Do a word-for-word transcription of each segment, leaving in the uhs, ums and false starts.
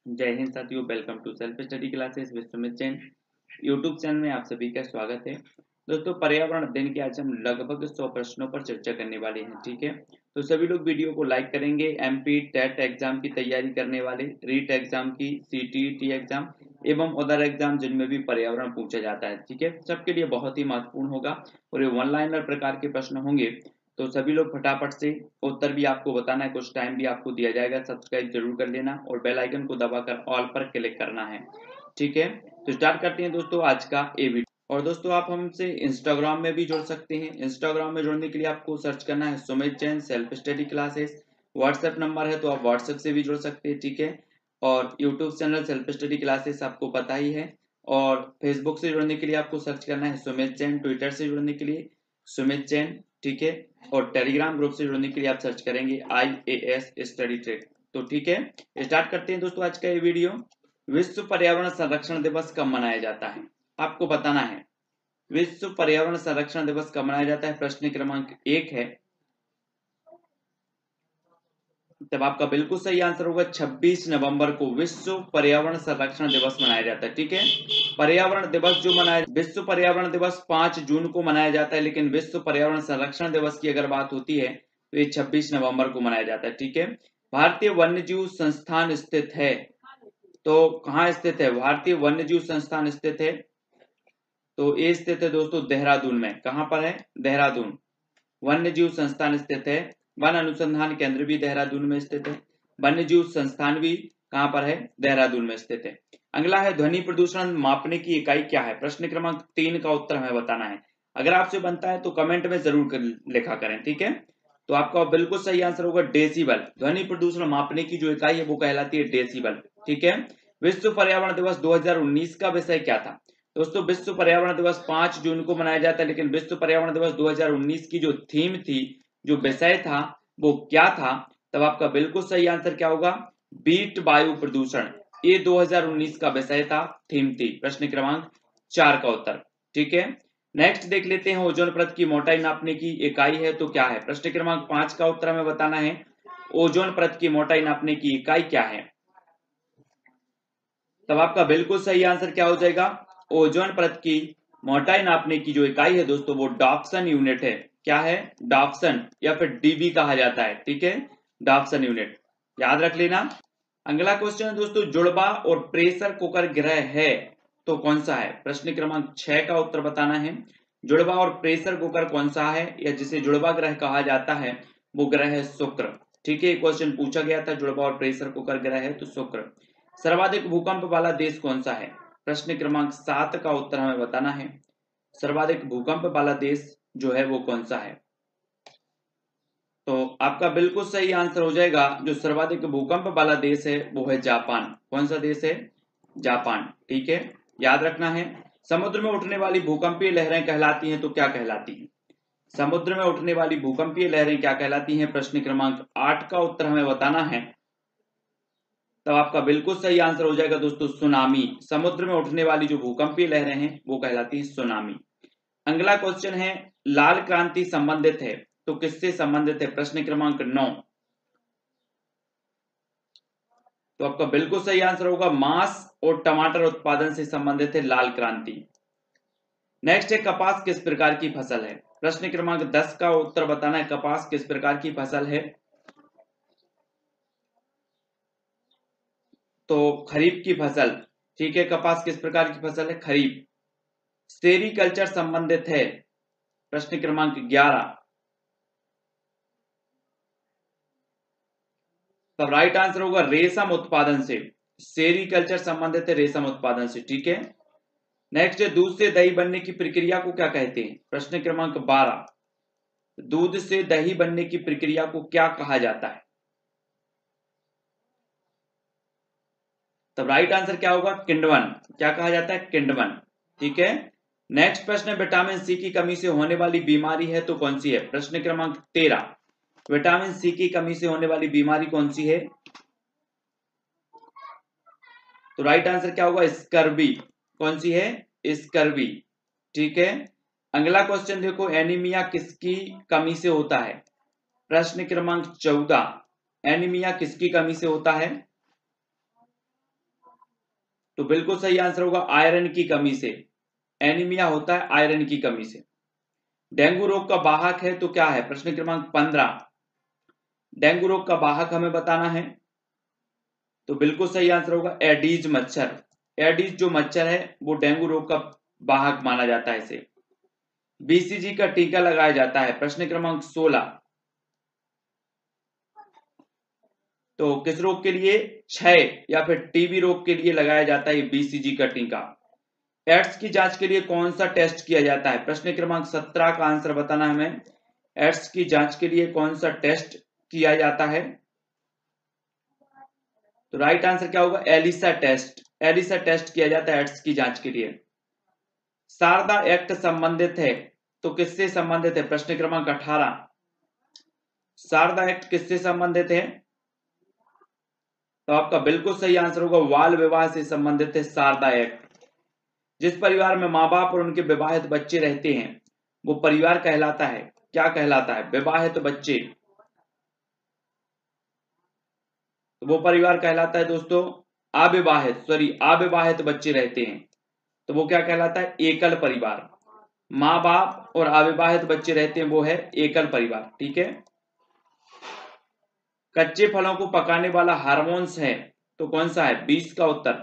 जय हिंद साथियों, welcome to self study classes with Sumit Jain. YouTube channel में आप सभी का स्वागत है। दोस्तों, पर्यावरण अध्ययन के आज हम लगभग सौ प्रश्नों पर चर्चा करने वाले हैं। ठीक है, तो सभी लोग वीडियो को लाइक करेंगे। एमपी टेट एग्जाम की तैयारी करने वाले, रीट एग्जाम की, सीटीईटी एग्जाम एवं अदर एग्जाम जिनमें भी पर्यावरण पूछा जाता है, ठीक है, सबके लिए बहुत ही महत्वपूर्ण होगा और ये वन लाइनर प्रकार के प्रश्न होंगे। तो सभी लोग फटाफट से उत्तर भी आपको बताना है, कुछ टाइम भी आपको दिया जाएगा। सब्सक्राइब जरूर कर लेना और बेल आइकन को दबाकर ऑल पर क्लिक करना है। ठीक है, तो स्टार्ट करते हैं दोस्तों आज का ये वीडियो। और दोस्तों, आप हमसे इंस्टाग्राम में भी जुड़ सकते हैं। इंस्टाग्राम में जुड़ने के लिए आपको सर्च करना है Sumit Jain self study classes. WhatsApp number है तो आप व्हाट्सएप से भी जुड़ सकते हैं। ठीक है, और YouTube channel self study classes आपको पता ही है। और फेसबुक से जुड़ने के लिए आपको सर्च करना है सुमित जैन। ट्विटर से जुड़ने के लिए सुमित जैन। ठीक है, और टेलीग्राम ग्रुप से जुड़ने के लिए आप सर्च करेंगे I A S study track. तो ठीक है, स्टार्ट करते हैं दोस्तों आज का ये वीडियो। विश्व पर्यावरण संरक्षण दिवस कब मनाया जाता है? आपको बताना है विश्व पर्यावरण संरक्षण दिवस कब मनाया जाता है। प्रश्न क्रमांक एक है, तब आपका बिल्कुल सही आंसर होगा छब्बीस नवंबर को विश्व पर्यावरण संरक्षण दिवस मनाया जाता है। ठीक है, पर्यावरण दिवस जो मनाया विश्व पर्यावरण दिवस पांच जून को मनाया जाता है, लेकिन विश्व पर्यावरण संरक्षण दिवस की अगर बात होती है तो ये छब्बीस नवंबर को मनाया जाता है। ठीक है, भारतीय वन्यजीव संस्थान स्थित है, तो कहाँ स्थित है? भारतीय वन्यजीव संस्थान स्थित है, तो ये स्थित है दोस्तों देहरादून में। कहां पर है? देहरादून। वन्यजीव संस्थान स्थित है। वन अनुसंधान केंद्र भी देहरादून में स्थित है। वन्यजीव संस्थान भी कहां पर है? देहरादून में स्थित है। अगला है ध्वनि प्रदूषण मापने की इकाई क्या है? प्रश्न क्रमांक तीन का उत्तर हमें बताना है। अगर आपसे बनता है तो कमेंट में जरूर कर, लिखा करें। ठीक है, तो आपका बिल्कुल सही आंसर होगा डेसिबल। ध्वनि प्रदूषण मापने की जो इकाई है वो कहलाती है डेसिबल। ठीक है, विश्व पर्यावरण दिवस दो हज़ार उन्नीस का विषय क्या था? दोस्तों, विश्व पर्यावरण दिवस पांच जून को मनाया जाता है, लेकिन विश्व पर्यावरण दिवस दो हज़ार उन्नीस की जो थीम थी, जो विषय था, वो क्या था? तब आपका बिल्कुल सही आंसर क्या होगा? बीट वायु प्रदूषण। ये दो हज़ार उन्नीस का विषय था, थीम थी। प्रश्न क्रमांक चार का उत्तर। ठीक है, नेक्स्ट देख लेते हैं। ओजोन परत की मोटाई नापने की इकाई है तो क्या है? प्रश्न क्रमांक पांच का उत्तर हमें बताना है। ओजोन परत की मोटाई नापने की इकाई क्या है? तब आपका बिल्कुल सही आंसर क्या हो जाएगा? ओजोन परत की मोटाई नापने की जो इकाई है दोस्तों वो डॉप्सन यूनिट है। क्या है? डॉप्सन, या फिर डीबी कहा जाता है। ठीक है, डॉप्सन यूनिट, याद रख लेना। अगला क्वेश्चन है दोस्तों, जुड़वा और प्रेशर कुकर ग्रह है तो कौन सा है? प्रश्न क्रमांक छह का उत्तर बताना है। जुड़वा और प्रेशर कुकर कौन सा है, या जिसे जुड़वा ग्रह कहा जाता है वो ग्रह है शुक्र। ठीक है, क्वेश्चन पूछा गया था, जुड़वा और प्रेशर कुकर ग्रह है तो शुक्र। सर्वाधिक भूकंप वाला देश कौन सा है? प्रश्न क्रमांक सात का उत्तर हमें बताना है। सर्वाधिक भूकंप वाला देश जो है वो कौन सा है? तो आपका बिल्कुल सही आंसर हो जाएगा, जो सर्वाधिक भूकंप वाला देश है वो है जापान। कौन सा देश है? जापान। ठीक है, याद रखना है। समुद्र में उठने वाली भूकंपीय लहरें कहलाती हैं तो क्या कहलाती हैं? समुद्र में उठने वाली भूकंपीय लहरें क्या कहलाती हैं? प्रश्न क्रमांक आठ का उत्तर हमें बताना है। तब आपका बिल्कुल सही आंसर हो जाएगा दोस्तों सुनामी। समुद्र में उठने वाली जो भूकंपीय लहरें हैं वो कहलाती है सुनामी। अगला क्वेश्चन है, लाल क्रांति संबंधित है तो किससे संबंधित है? प्रश्न क्रमांक नौ। तो आपका बिल्कुल सही आंसर होगा मांस और टमाटर उत्पादन से संबंधित है लाल क्रांति। नेक्स्ट है, कपास किस प्रकार की फसल है? प्रश्न क्रमांक दस का उत्तर बताना है। कपास किस प्रकार की फसल है? तो खरीफ की फसल। ठीक है, कपास किस प्रकार की फसल है? खरीफ। सेरीकल्चर संबंधित है। प्रश्न क्रमांक ग्यारह। तब राइट आंसर होगा रेशम उत्पादन से। सेरीकल्चर संबंधित है रेशम उत्पादन से। ठीक है, नेक्स्ट है, दूध से दही बनने की प्रक्रिया को क्या कहते हैं? प्रश्न क्रमांक बारह। दूध से दही बनने की प्रक्रिया को क्या कहा जाता है? तब राइट आंसर क्या होगा? किण्वन। क्या कहा जाता है? किण्वन। ठीक है, नेक्स्ट प्रश्न है, विटामिन सी की कमी से होने वाली बीमारी है तो कौन सी है? प्रश्न क्रमांक तेरह। विटामिन सी की कमी से होने वाली बीमारी कौन सी है? तो राइट आंसर क्या होगा? स्कर्वी। कौन सी है? स्कर्वी। ठीक है, अगला क्वेश्चन देखो, एनीमिया किसकी कमी से होता है? प्रश्न क्रमांक चौदह। एनीमिया किसकी कमी से होता है? तो बिल्कुल सही आंसर होगा आयरन की कमी से। एनीमिया होता है आयरन की कमी से। डेंगू रोग का वाहक है तो क्या है? प्रश्न क्रमांक पंद्रह। डेंगू रोग का वाहक हमें बताना है, तो बिल्कुल सही आंसर होगा एडीज मच्छर। एडीज जो मच्छर है वो डेंगू रोग का वाहक माना जाता है इसे। बीसीजी का टीका लगाया जाता है। प्रश्न क्रमांक सोलह। तो किस रोग के लिए? क्षय या फिर टीबी रोग के लिए लगाया जाता है बीसीजी का टीका। एड्स की जांच के लिए कौन सा टेस्ट किया जाता है? प्रश्न क्रमांक सत्रह का आंसर बताना है हमें। एड्स की जांच के लिए कौन सा टेस्ट किया जाता है? तो राइट आंसर क्या होगा? Elisa test. एलिसा टेस्ट किया जाता है एड्स की जांच के लिए। शारदा एक्ट संबंधित है तो किससे संबंधित है? प्रश्न क्रमांक अठारह। शारदा एक्ट किससे संबंधित है? तो आपका बिल्कुल सही आंसर होगा बाल विवाह से संबंधित है शारदा एक्ट। जिस परिवार में माँ बाप और उनके विवाहित बच्चे रहते हैं वो परिवार कहलाता है, क्या कहलाता है? विवाहित बच्चे, तो वो परिवार कहलाता है दोस्तों अविवाहित, सॉरी अविवाहित बच्चे रहते हैं तो वो क्या कहलाता है? एकल परिवार। माँ बाप और अविवाहित बच्चे रहते हैं वो है एकल परिवार। ठीक है। कच्चे फलों को पकाने वाला हार्मोन्स है तो कौन सा है? बीस का उत्तर।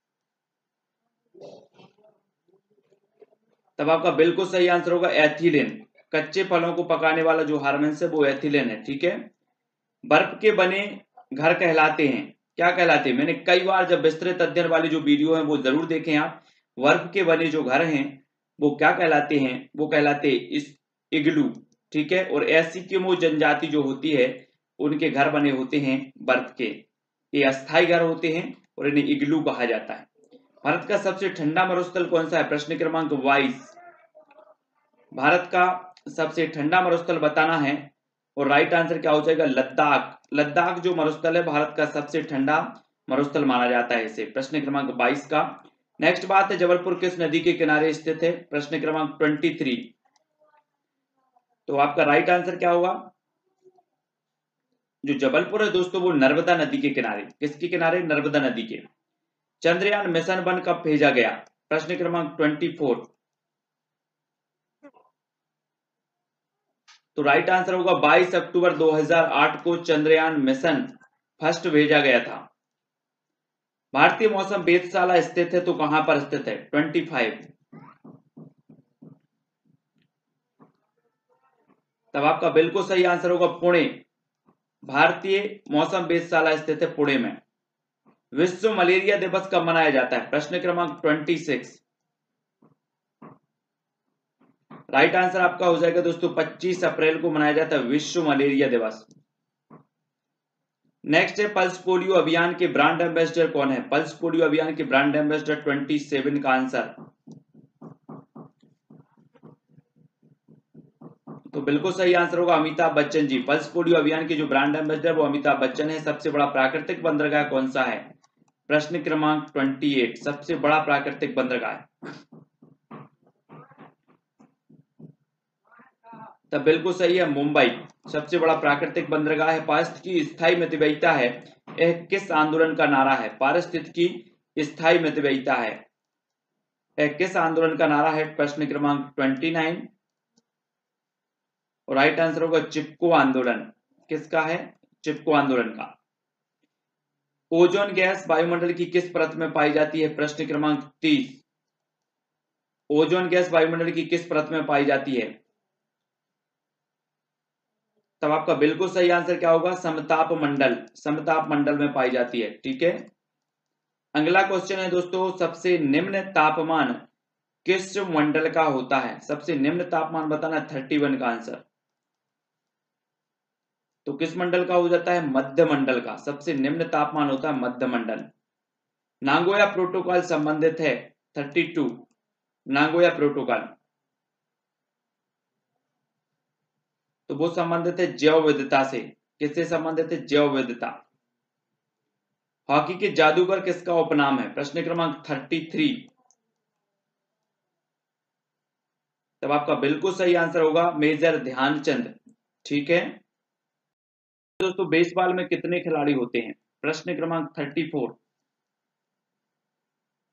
तब आपका बिल्कुल सही आंसर होगा एथिलीन। कच्चे फलों को पकाने वाला जो हार्मोन्स है वो एथिलीन है। ठीक है। बर्फ के बने घर कहलाते हैं, क्या कहलाते हैं? मैंने कई बार जब विस्तृत अध्ययन वाली जो वीडियो है वो जरूर देखें आप। बर्फ के बने जो घर हैं वो क्या कहलाते हैं? वो कहलाते इस इग्लू। ठीक है। और एस्किमो जनजाति जो होती है उनके घर बने होते हैं बर्फ के, ये अस्थायी घर होते हैं और इन्हें इग्लू कहा जाता है। भारत का सबसे ठंडा मरुस्थल कौन सा है? प्रश्न क्रमांक बाईस। भारत का सबसे ठंडा मरुस्थल बताना है और राइट आंसर क्या हो जाएगा? लद्दाख। लद्दाख जो मरुस्थल है भारत का सबसे ठंडा मरुस्थल माना जाता है इसे। प्रश्न क्रमांक बाईस का नेक्स्ट बात है जबलपुर किस नदी के किनारे स्थित है? प्रश्न क्रमांक तेईस। तो आपका राइट आंसर क्या होगा? जो जबलपुर है दोस्तों वो नर्मदा नदी के किनारे। किसके किनारे? नर्मदा नदी के। चंद्रयान मिशन वन कब भेजा गया? प्रश्न क्रमांक चौबीस। तो राइट आंसर होगा बाईस अक्टूबर दो हज़ार आठ को चंद्रयान मिशन फर्स्ट भेजा गया था। भारतीय मौसम वेधशाला स्थित है तो कहां पर स्थित है? पच्चीस। तब आपका बिल्कुल सही आंसर होगा पुणे। भारतीय मौसम वेधशाला स्थित है पुणे में। विश्व मलेरिया दिवस कब मनाया जाता है? प्रश्न क्रमांक छब्बीस। राइट आंसर आपका हो जाएगा दोस्तों पच्चीस अप्रैल को मनाया जाता है विश्व मलेरिया दिवस। नेक्स्ट है पल्स पोलियो अभियान के ब्रांड एम्बेसडर कौन है? पल्स पोलियो अभियान के ब्रांड एम्बेसडर सत्ताईस का आंसर। तो बिल्कुल सही आंसर होगा अमिताभ बच्चन जी। पल्स पोलियो अभियान के जो ब्रांड एम्बेसडर वो अमिताभ बच्चन है। सबसे बड़ा प्राकृतिक बंदरगाह कौन सा है? प्रश्न क्रमांक अट्ठाईस। सबसे बड़ा प्राकृतिक बंदरगाह, तब बिल्कुल सही है मुंबई सबसे बड़ा प्राकृतिक बंदरगाह है। पारिस्थितिकी स्थायी मितव्ययिता है, यह किस आंदोलन का नारा है? पारिस्थितिकी स्थायी मितव्ययिता है, यह किस आंदोलन का नारा है? प्रश्न क्रमांक उनतीस। और राइट आंसर होगा चिपको आंदोलन। किसका है? चिपको आंदोलन का। ओजोन गैस वायुमंडल की किस परत में पाई जाती है? प्रश्न क्रमांक तीस। ओजोन गैस वायुमंडल की किस परत में पाई जाती है? तब आपका बिल्कुल सही आंसर क्या होगा? समताप मंडल। समताप मंडल में पाई जाती है। ठीक है। अगला क्वेश्चन है दोस्तों सबसे निम्न तापमान किस मंडल का होता है? सबसे निम्न तापमान बताना है इकतीस का आंसर। तो किस मंडल का हो जाता है? मध्य मंडल का। सबसे निम्न तापमान होता है मध्य मंडल। नागोया प्रोटोकॉल संबंधित है बत्तीस। नागोया प्रोटोकॉल तो वो संबंधित है जैव विविधता से। किससे संबंधित है? जैव विविधता। हॉकी के जादूगर किसका उपनाम है? प्रश्न क्रमांक तैंतीस। तब आपका बिल्कुल सही आंसर होगा मेजर ध्यानचंद। ठीक है दोस्तों। बेसबॉल में कितने खिलाड़ी होते हैं? प्रश्न क्रमांक चौंतीस।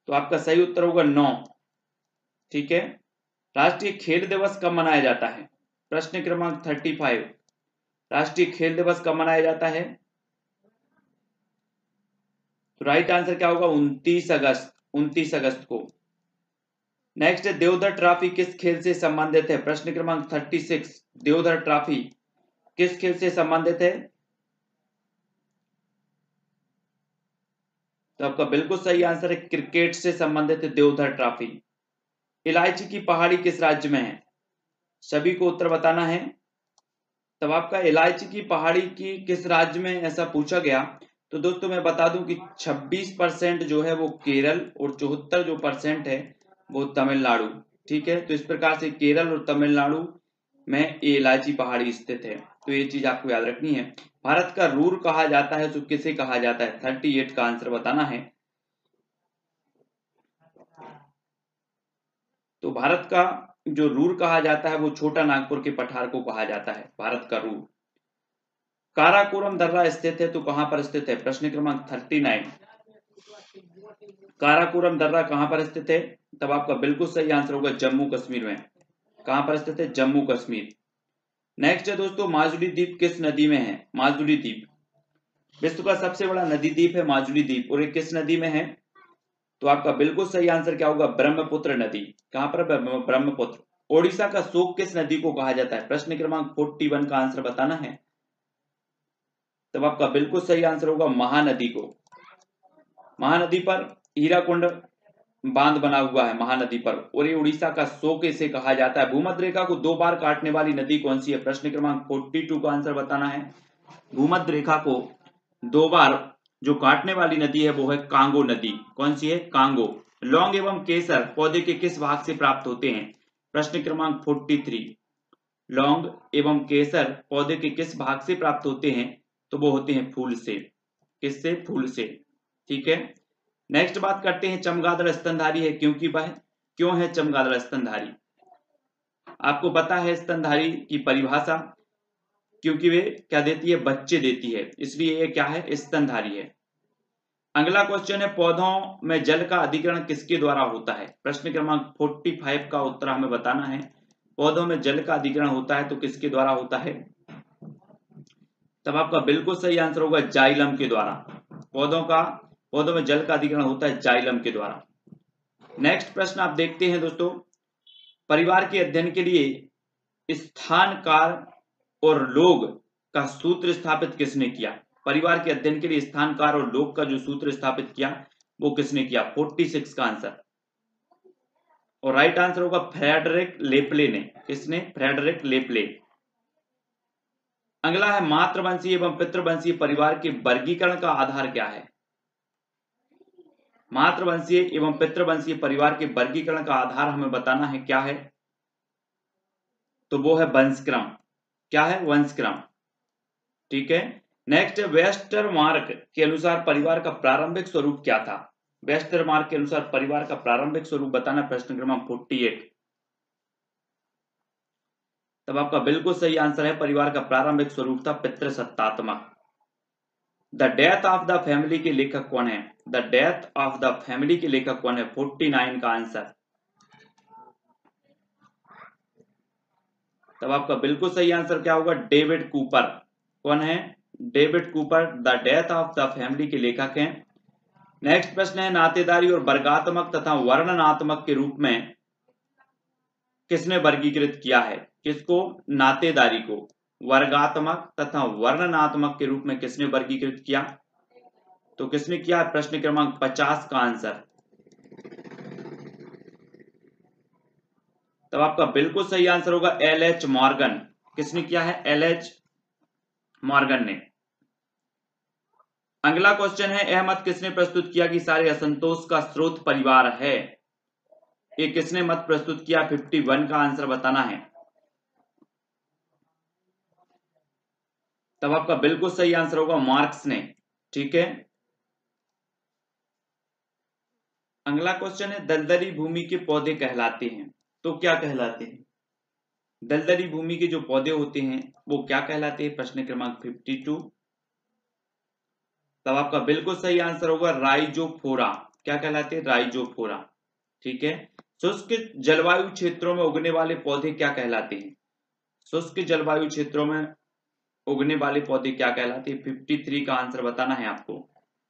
तो आपका सही उत्तर होगा नौ। ठीक है। राष्ट्रीय खेल दिवस कब मनाया जाता है? प्रश्न क्रमांक थर्टी फाइव। राष्ट्रीय खेल दिवस कब मनाया जाता है? तो राइट आंसर क्या होगा? उनतीस अगस्त। उनतीस अगस्त को। नेक्स्ट है देवधर ट्रॉफी किस खेल से संबंधित है? प्रश्न क्रमांक थर्टी सिक्स। देवधर ट्रॉफी किस खेल से संबंधित है? तो आपका बिल्कुल सही आंसर है क्रिकेट से संबंधित है देवधर ट्रॉफी। इलायची की पहाड़ी किस राज्य में है? सभी को उत्तर बताना है। तब आपका इलायची की पहाड़ी की किस राज्य में ऐसा पूछा गया, तो दोस्तों मैं बता दूं कि छब्बीस परसेंट जो है वो केरल और चौहत्तर जो परसेंट है वो तमिलनाडु। ठीक है, तो इस प्रकार से केरल और तमिलनाडु में ये इलायची पहाड़ी स्थित है, तो ये चीज आपको याद रखनी है। भारत का रूर कहा जाता है तो किसे कहा जाता है? थर्टी एट का आंसर बताना है। तो भारत का जो रूर कहा जाता है वो छोटा नागपुर के पठार को कहा जाता है भारत का रूर। काराकोरम दर्रा स्थित है तो कहां पर स्थित है? प्रश्न क्रमांक थर्टी नाइन। काराकोरम दर्रा कहां पर स्थित है? तब आपका बिल्कुल सही आंसर होगा जम्मू कश्मीर में। कहां पर स्थित है? जम्मू कश्मीर। नेक्स्ट है दोस्तों माजुली द्वीप किस नदी में है? माजुली द्वीप विश्व का सबसे बड़ा नदी द्वीप है माजुली द्वीप, और ये किस नदी में है? तो आपका बिल्कुल सही आंसर क्या होगा? ब्रह्मपुत्र नदी। कहां पर? ब्रह्मपुत्र। ओडिशा का शोक किस नदी को कहा जाता है? प्रश्न क्रमांक फोर्टी वन का आंसर बताना है। तब आपका बिल्कुल सही आंसर होगा महानदी को। महानदी पर हीराकुंड बांध बना हुआ है महानदी पर, और ये उड़ीसा का शोक इसे कहा जाता है। भूमध्य रेखा को दो बार काटने वाली नदी कौन सी है? प्रश्न क्रमांक फोर्टी टू का आंसर बताना है। भूमध्य रेखा को दो बार जो काटने वाली नदी है वो है कांगो नदी। कौन सी है? कांगो। लौंग एवं केसर पौधे के किस भाग से प्राप्त होते हैं? प्रश्न क्रमांक फोर्टी थ्री। लौंग एवं केसर पौधे के किस भाग से प्राप्त होते हैं? तो वो होते हैं फूल से। किससे? फूल से। ठीक है। नेक्स्ट बात करते हैं चमगादड़ स्तनधारी है क्योंकि वह क्यों है चमगादड़ स्तनधारी? आपको पता है स्तनधारी की परिभाषा, क्योंकि वे क्या देती है? बच्चे देती है, इसलिए ये क्या है? स्तनधारी है। अगला क्वेश्चन है पौधों में जल का अधिग्रहण किसके द्वारा होता है? प्रश्न क्रमांक फोर्टी फाइव का उत्तर हमें बताना है। पौधों में जल का अधिग्रहण होता है तो किसके द्वारा होता है? तब आपका बिल्कुल सही आंसर होगा जाइलम के द्वारा। पौधों का पौधों में जल का अधिग्रहण होता है जाइलम के द्वारा। नेक्स्ट प्रश्न आप देखते हैं दोस्तों, परिवार के अध्ययन के लिए स्थान काल और लोग का सूत्र स्थापित किसने किया? परिवार के अध्ययन के लिए स्थान काल और लोग का जो सूत्र स्थापित किया वो किसने किया? फोर्टी सिक्स का आंसर। और राइट आंसर होगा फ्रेडरिक लेपले ने। किसने? Frederick Le Play. अगला है मातृवंशीय एवं पितृवंशीय परिवार के वर्गीकरण का आधार क्या है? मातृवंशीय एवं पितृवंशीय परिवार के वर्गीकरण का आधार हमें बताना है क्या है? तो वो है वंशक्रम। क्या है? वंशक्रम। ठीक है। नेक्स्ट वेस्टरमार्क के अनुसार परिवार का प्रारंभिक स्वरूप क्या था? वेस्टरमार्क के अनुसार परिवार का प्रारंभिक स्वरूप बताना। प्रश्न क्रमांक फोर्टी एट। तब आपका बिल्कुल सही आंसर है परिवार का प्रारंभिक स्वरूप था पितृसत्तात्मक। The death of the family के लेखक कौन है? The death of the family के लेखक कौन है? फोर्टी नाइन का आंसर। तब आपका बिल्कुल सही आंसर क्या होगा? David Cooper. कौन है? David Cooper the death of the family के लेखक हैं। नेक्स्ट प्रश्न है नातेदारी और वर्गात्मक तथा वर्णनात्मक के रूप में किसने वर्गीकृत किया है? किसको? नातेदारी को वर्गात्मक तथा वर्णनात्मक के रूप में किसने वर्गीकृत किया? तो किसने किया? प्रश्न क्रमांक पचास का आंसर। तब आपका बिल्कुल सही आंसर होगा एल एच मॉर्गन। किसने किया है? एल एच मॉर्गन ने। अगला क्वेश्चन है यह मत किसने प्रस्तुत किया कि सारे असंतोष का स्रोत परिवार है? ये किसने मत प्रस्तुत किया? फिफ्टी वन का आंसर बताना है। तब आपका बिल्कुल सही आंसर होगा मार्क्स ने। ठीक है। अगला क्वेश्चन है दलदली भूमि के पौधे कहलाते हैं तो क्या कहलाते हैं? दलदली भूमि के जो पौधे होते हैं वो क्या कहलाते हैं? प्रश्न क्रमांक फिफ्टी टू। तब आपका बिल्कुल सही आंसर होगा राइजोफोरा। क्या कहलाती है? राइजोफोरा। ठीक है। शुष्क जलवायु क्षेत्रों में उगने वाले पौधे क्या कहलाते हैं? शुष्क जलवायु क्षेत्रों में उगने वाले पौधे क्या कहलाते हैं? तिरेपन का आंसर बताना है आपको।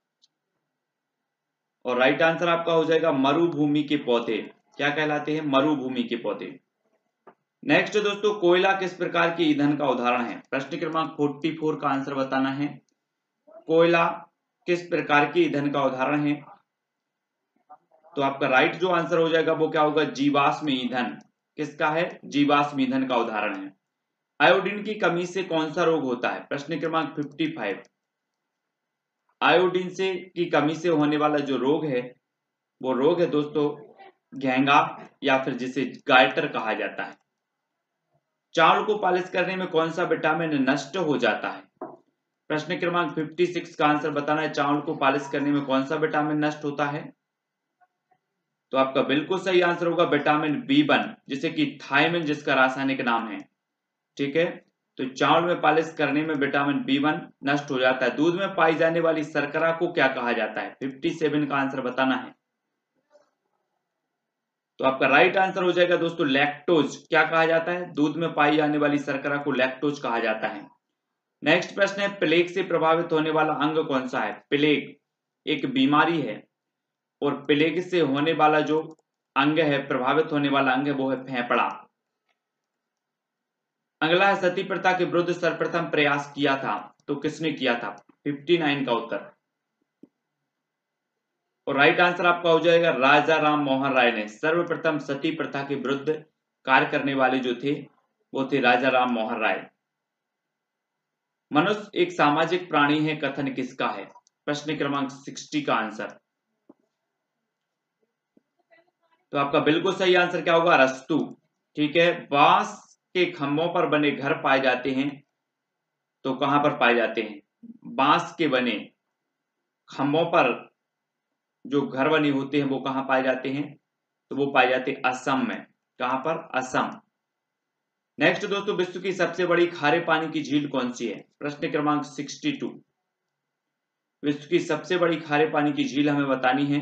और राइट आंसर आपका हो जाएगा मरुभूमि के पौधे। क्या कहलाते हैं? मरुभूमि के पौधे। नेक्स्ट दोस्तों, कोयला किस प्रकार के ईंधन का उदाहरण है? प्रश्न क्रमांक चौवालीस का आंसर बताना है। कोयला किस प्रकार के ईंधन का उदाहरण है? तो आपका राइट जो आंसर हो जाएगा वो क्या होगा? जीवाश्म ईंधन। किसका है? जीवाश्म ईंधन का उदाहरण है। आयोडीन की कमी से कौन सा रोग होता है? प्रश्न क्रमांक पचपन। आयोडीन से की कमी से होने वाला जो रोग है वो रोग है दोस्तों घेंगा, या फिर जिसे गायटर कहा जाता है। चावल को पॉलिश करने में कौन सा विटामिन नष्ट हो जाता है? प्रश्न क्रमांक छप्पन का आंसर बताना है। चावल को पॉलिश करने में कौन सा विटामिन नष्ट होता है? तो आपका बिल्कुल सही आंसर होगा विटामिन बी वन, जिसे कि थायमिन जिसका रासायनिक नाम है। ठीक है। तो चावल में पॉलिश करने में विटामिन बी वन नष्ट हो जाता है। दूध में पाई जाने वाली शर्करा को क्या कहा जाता है? सत्तावन का आंसर बताना है। तो आपका राइट आंसर हो जाएगा दोस्तों लैक्टोज। क्या कहा जाता है? दूध में पाई जाने वाली शर्करा को लैक्टोज कहा जाता है। नेक्स्ट प्रश्न है, प्लेग से प्रभावित होने वाला अंग कौन सा है? प्लेग एक बीमारी है और प्लेग से होने वाला जो अंग है, प्रभावित होने वाला अंग है, वो है फेफड़ा। अगला है, सती प्रथा के विरुद्ध सर्वप्रथम प्रयास किया था तो किसने किया था? उनसठ का उत्तर। और राइट आंसर आपका हो जाएगा राजा राम मोहन राय ने। सर्वप्रथम सती प्रथा के विरुद्ध कार्य करने वाले जो थे वो थे राजा राम मोहन राय। मनुष्य एक सामाजिक प्राणी है, कथन किसका है? प्रश्न क्रमांक साठ का आंसर। तो आपका बिल्कुल सही आंसर क्या होगा? अरस्तु। ठीक है। बांस के खंभों पर बने घर पाए जाते हैं तो कहां पर पाए जाते हैं? बांस के बने खंभों पर जो घर बने होते हैं वो कहां पाए जाते हैं? तो वो पाए जाते हैं असम में। कहां पर? असम। नेक्स्ट दोस्तों, विश्व की सबसे बड़ी खारे पानी की झील कौन सी है? प्रश्न क्रमांक बासठ। विश्व की सबसे बड़ी खारे पानी की झील हमें बतानी है।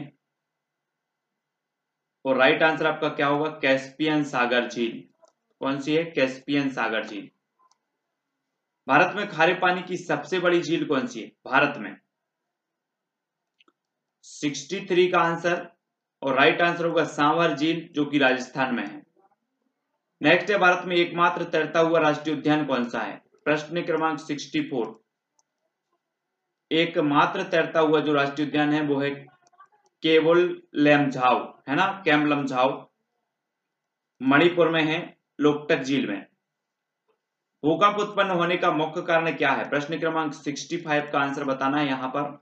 और राइट आंसर आपका क्या होगा? कैस्पियन सागर झील। कौन सी है? कैस्पियन सागर झील। भारत में खारे पानी की सबसे बड़ी झील कौन सी है? भारत में तिरसठ का आंसर। और राइट आंसर होगा सांवर झील, जो कि राजस्थान में है। नेक्स्ट है, भारत में एकमात्र तैरता हुआ राष्ट्रीय उद्यान कौन सा है? प्रश्न क्रमांक चौंसठ। एकमात्र तैरता हुआ जो राष्ट्रीय उद्यान है वो है केवल लेमझाओ, है ना? केम लमझाओ मणिपुर में है, लोकटक झील में। भूकंप उत्पन्न होने का मुख्य कारण क्या है? प्रश्न क्रमांक पैंसठ का आंसर बताना है यहां पर।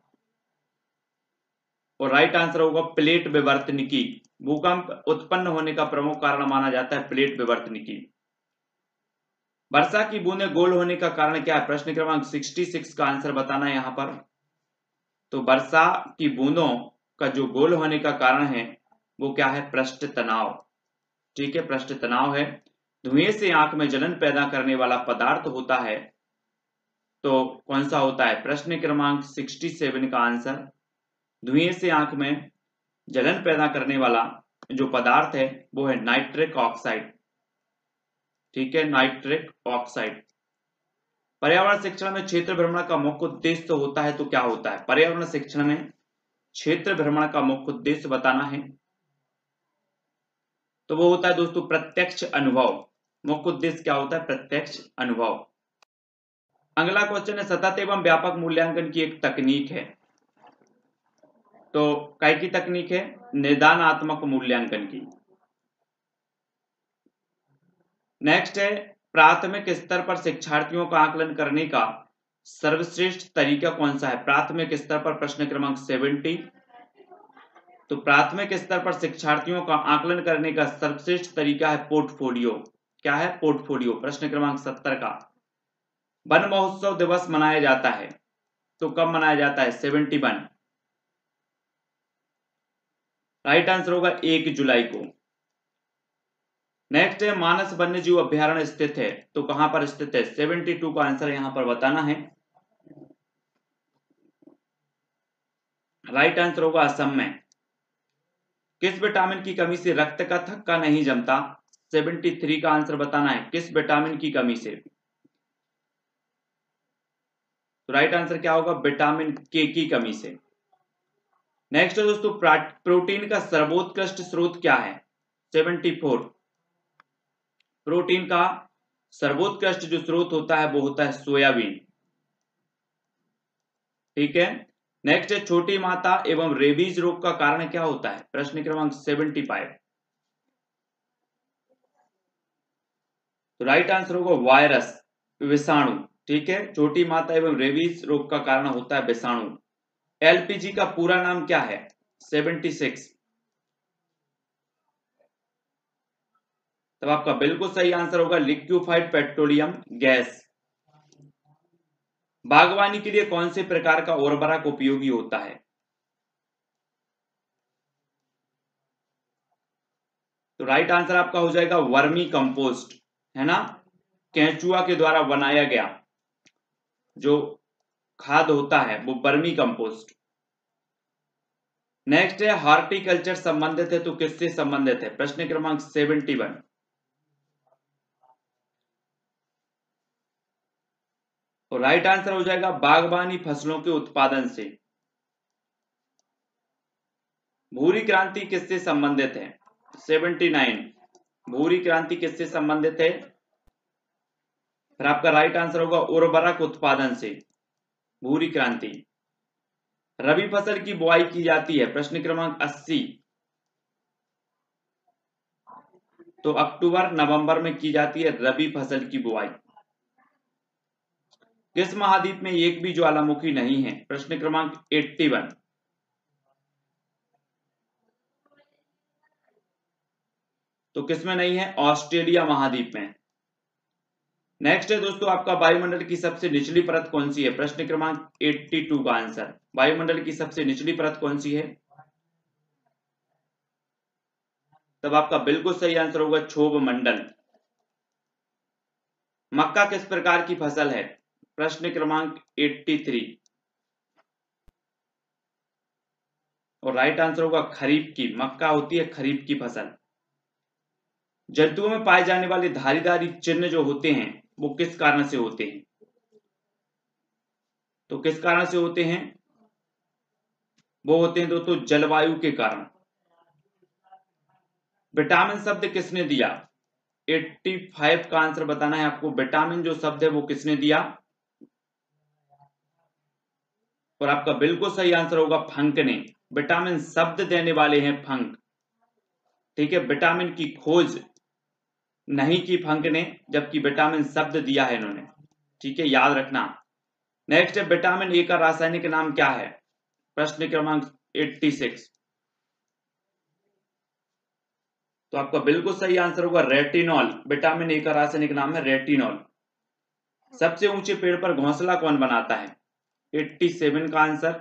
और राइट आंसर होगा प्लेट विवर्तनिकी। भूकंप उत्पन्न होने का प्रमुख कारण माना जाता है प्लेट विवर्तनिकी। वर्षा की बूंदें गोल होने का कारण क्या है? प्रश्न क्रमांक छियासठ का आंसर बताना है यहां पर। तो वर्षा की बूंदों का जो गोल होने का कारण है वो क्या है? पृष्ठ तनाव। ठीक है, पृष्ठ तनाव है। धुएं से आंख में जलन पैदा करने वाला पदार्थ होता है तो कौन सा होता है? प्रश्न क्रमांक सड़सठ का आंसर। धुएं से आंख में जलन पैदा करने वाला जो पदार्थ है वो है नाइट्रिक ऑक्साइड। ठीक है, नाइट्रिक ऑक्साइड। पर्यावरण शिक्षण में क्षेत्र भ्रमण का मुख्य उद्देश्य होता है तो क्या होता है? पर्यावरण शिक्षण में क्षेत्र भ्रमण का मुख्य उद्देश्य बताना है तो वो होता है दोस्तों प्रत्यक्ष अनुभव। मुख्य उद्देश्य क्या होता है? प्रत्यक्ष अनुभव। अगला क्वेश्चन है, सतत एवं व्यापक मूल्यांकन की एक तकनीक है तो काय की तकनीक है? निदानात्मक मूल्यांकन की। नेक्स्ट है, प्राथमिक स्तर पर शिक्षार्थियों का आकलन करने का सर्वश्रेष्ठ तरीका कौन सा है? प्राथमिक स्तर पर प्रश्न क्रमांक सत्तर। तो प्राथमिक स्तर पर शिक्षार्थियों का आकलन करने का सर्वश्रेष्ठ तरीका है पोर्टफोलियो। क्या है? पोर्टफोलियो। प्रश्न क्रमांक सत्तर का। वन महोत्सव दिवस मनाया जाता है तो कब मनाया जाता है? इकहत्तर। राइट आंसर होगा एक जुलाई को। नेक्स्ट है, मानस वन्य जीव अभ्यारण्य स्थित है तो कहां पर स्थित है? बहत्तर का आंसर यहां पर बताना है। राइट आंसर होगा असम में। किस विटामिन की कमी से रक्त का थक्का नहीं जमता? तिहत्तर का आंसर बताना है, किस विटामिन की कमी से? तो राइट आंसर क्या होगा? विटामिन के की कमी से। नेक्स्ट है दोस्तों, प्रोटीन का सर्वोत्कृष्ट स्रोत क्या है? चौहत्तर। प्रोटीन का सर्वोत्कृष्ट जो स्रोत होता है वो होता है सोयाबीन। ठीक है। नेक्स्ट है, छोटी माता एवं रेबीज रोग का कारण क्या होता है? प्रश्न क्रमांक पचहत्तर। तो राइट आंसर होगा वायरस, विषाणु। ठीक है, छोटी माता एवं रेबीज रोग का कारण होता है विषाणु। एलपीजी का पूरा नाम क्या है? छिहत्तर। तब आपका बिल्कुल सही आंसर होगा लिक्विफाइड पेट्रोलियम गैस। बागवानी के लिए कौन से प्रकार का उर्वरक उपयोगी होता है? तो राइट आंसर आपका हो जाएगा वर्मी कंपोस्ट, है ना, केंचुआ के द्वारा बनाया गया जो खाद होता है वो वर्मी कंपोस्ट। नेक्स्ट है, हॉर्टिकल्चर संबंधित है तो किससे संबंधित है? प्रश्न क्रमांक इकहत्तर। तो राइट आंसर हो जाएगा बागवानी फसलों के उत्पादन से। भूरी क्रांति किससे संबंधित है? उन्यासी। भूरी क्रांति किससे संबंधित है? फिर आपका राइट आंसर होगा उर्वरक उत्पादन से, भूरी क्रांति। रबी फसल की बुआई की जाती है, प्रश्न क्रमांक अस्सी। तो अक्टूबर नवंबर में की जाती है रबी फसल की बुआई। किस महाद्वीप में एक भी ज्वालामुखी नहीं है? प्रश्न क्रमांक इक्यासी। तो किसमें नहीं है? ऑस्ट्रेलिया महाद्वीप में। नेक्स्ट है दोस्तों, आपका वायुमंडल की सबसे निचली परत कौन सी है? प्रश्न क्रमांक बयासी का आंसर, वायुमंडल की सबसे निचली परत कौन सी है? तब आपका बिल्कुल सही आंसर होगा क्षोभ मंडल। मक्का किस प्रकार की फसल है? प्रश्न क्रमांक तिरासी। और राइट आंसर होगा खरीफ की, मक्का होती है खरीफ की फसल। जंतुओं में पाए जाने वाले धारीदारी चिन्ह जो होते हैं वो किस कारण से होते हैं? तो किस कारण से होते हैं? वो होते हैं दोस्तों जलवायु के कारण। विटामिन शब्द किसने दिया? पचासी का आंसर बताना है आपको, विटामिन जो शब्द है वो किसने दिया? और आपका बिल्कुल सही आंसर होगा फंक ने। विटामिन शब्द देने वाले हैं फंक। ठीक है, विटामिन की खोज नहीं की फंक ने, जबकि विटामिन शब्द दिया है इन्होंने। ठीक है, याद रखना। नेक्स्ट है, विटामिन ए का रासायनिक नाम क्या है? प्रश्न क्रमांक छियासी। तो आपका बिल्कुल सही आंसर होगा रेटिनॉल। विटामिन ए का रासायनिक नाम है रेटिनॉल। सबसे ऊंचे पेड़ पर घोंसला कौन बनाता है? सत्तासी का आंसर।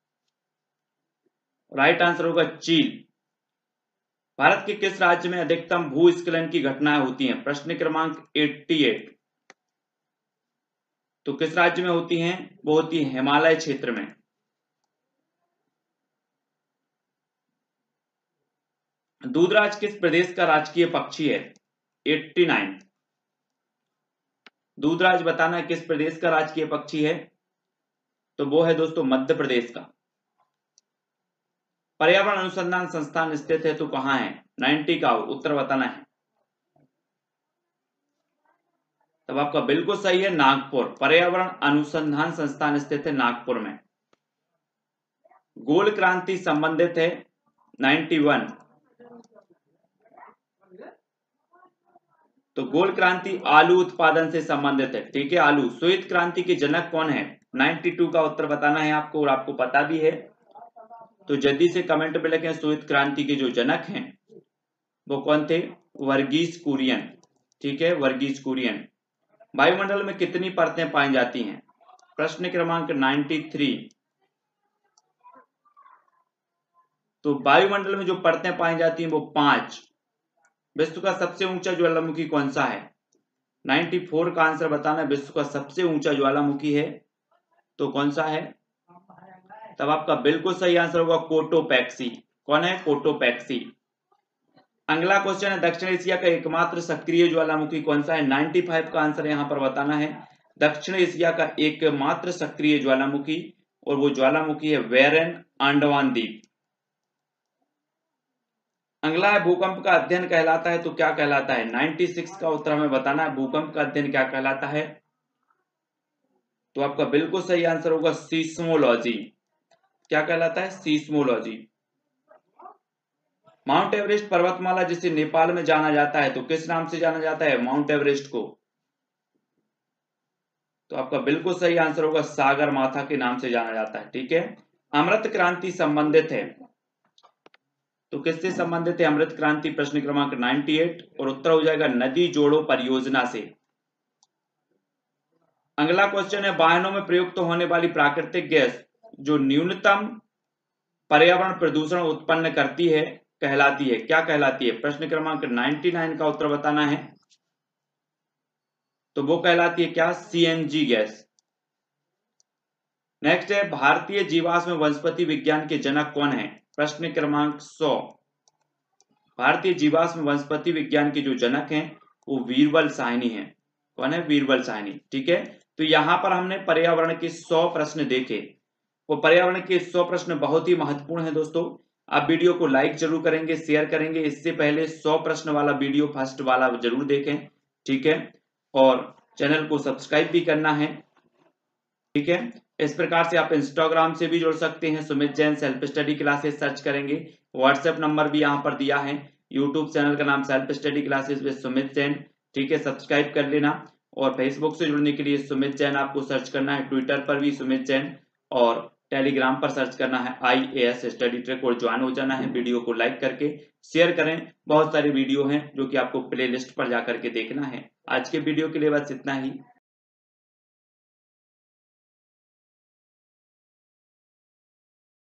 राइट आंसर होगा चील। भारत के किस राज्य में अधिकतम भूस्खलन की घटनाएं होती हैं? प्रश्न क्रमांक अठासी। तो किस राज्य में होती हैं? वो होती है हिमालय क्षेत्र में। दूधराज किस प्रदेश का राजकीय पक्षी है? नवासी। दूधराज बताना किस प्रदेश का राजकीय पक्षी है? तो वो है दोस्तों मध्य प्रदेश का। पर्यावरण अनुसंधान संस्थान स्थित है तो कहां है? नब्बे का उत्तर बताना है। तब आपका बिल्कुल सही है नागपुर। पर्यावरण अनुसंधान संस्थान स्थित है नागपुर में। गोल क्रांति संबंधित है इक्यानवे। तो गोल क्रांति आलू उत्पादन से संबंधित है। ठीक है, आलू। श्वेत क्रांति के जनक कौन है? बानवे का उत्तर बताना है आपको, और आपको पता भी है तो जल्दी से कमेंट में लिखें श्वेत क्रांति के जो जनक हैं वो कौन थे? वर्गीस कुरियन। ठीक है, वर्गीस कुरियन। वायुमंडल में कितनी परतें पाई जाती हैं? प्रश्न क्रमांक तिरानवे। तो वायुमंडल में जो परतें पाई जाती हैं वो पांच। विश्व का सबसे ऊंचा ज्वालामुखी कौन सा है? चौरानवे का आंसर बताना। विश्व का सबसे ऊंचा ज्वालामुखी है तो कौन सा है? तब आपका बिल्कुल सही आंसर होगा कोटोपैक्सी। कौन है? कोटोपैक्सी। अगला क्वेश्चन है दक्षिण एशिया का एकमात्र सक्रिय ज्वालामुखी कौन सा है? पचानवे का आंसर यहां पर बताना है। दक्षिण एशिया का एकमात्र सक्रिय ज्वालामुखी, और वो ज्वालामुखी है वेरन अंडमान द्वीप। अगला है भूकंप का अध्ययन कहलाता है तो क्या कहलाता है? छियानवे का उत्तर हमें बताना है, भूकंप का अध्ययन क्या कहलाता है? तो आपका बिल्कुल सही आंसर होगा सीस्मोलॉजी। क्या कहलाता है? सीस्मोलॉजी। माउंट एवरेस्ट पर्वतमाला जिसे नेपाल में जाना जाता है तो किस नाम से जाना जाता है माउंट एवरेस्ट को? तो आपका बिल्कुल सही आंसर होगा सागर माथा के नाम से जाना जाता है। ठीक है। अमृत क्रांति संबंधित है तो किससे संबंधित है अमृत क्रांति? प्रश्न क्रमांक अट्ठानवे, और उत्तर हो जाएगा नदी जोड़ो परियोजना से। अगला क्वेश्चन है वाहनों में प्रयुक्त होने वाली प्राकृतिक गैस जो न्यूनतम पर्यावरण प्रदूषण उत्पन्न करती है कहलाती है, क्या कहलाती है? प्रश्न क्रमांक निन्यानवे का उत्तर बताना है। तो वो कहलाती है क्या? CNG gas. नेक्स्ट है भारतीय जीवाश्म वनस्पति विज्ञान के जनक कौन है? प्रश्न क्रमांक सौ। भारतीय जीवाश्म वनस्पति विज्ञान के जो जनक हैं वो वीरबल साहनी हैं। कौन है? वीरबल साहनी। ठीक है। तो यहां पर हमने पर्यावरण के सौ प्रश्न देखे। वो पर्यावरण के सौ प्रश्न बहुत ही महत्वपूर्ण है दोस्तों। आप वीडियो को लाइक जरूर करेंगे, शेयर करेंगे। इससे पहले सौ प्रश्न वाला वीडियो फर्स्ट वाला जरूर देखें। ठीक है। और चैनल को सब्सक्राइब भी करना है। ठीक है। इस प्रकार से आप इंस्टाग्राम से भी जुड़ सकते हैं, Sumit Jain self study classes search करेंगे। व्हाट्सएप नंबर भी यहाँ पर दिया है। यूट्यूब चैनल का नाम self study classes with Sumit Jain. ठीक है, सब्सक्राइब कर लेना। और फेसबुक से जुड़ने के लिए सुमित जैन आपको सर्च करना है, ट्विटर पर भी सुमित जैन, और टेलीग्राम पर सर्च करना है I A S study track और ज्वाइन हो जाना है। वीडियो को लाइक करके शेयर करें। बहुत सारे वीडियो हैं जो कि आपको प्ले लिस्ट पर जाकर के देखना है। आज के वीडियो के लिए बस इतना ही।